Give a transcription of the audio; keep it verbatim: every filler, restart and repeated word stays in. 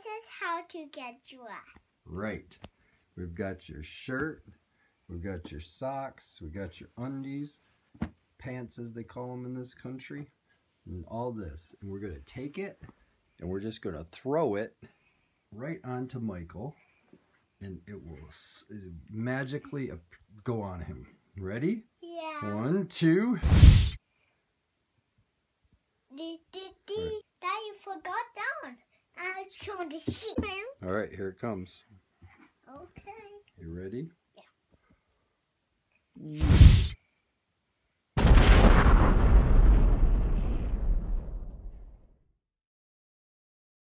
is how to get dressed. Right. We've got your shirt, we've got your socks, we've got your undies, pants as they call them in this country, and all this. And we're going to take it and we're just going to throw it right onto Michael, and it will magically go on him. Ready? Yeah. One, two. Dee, dee, dee. Right. That you forgot down. I was trying to see him. All right, here it comes. Okay. You ready? Yeah.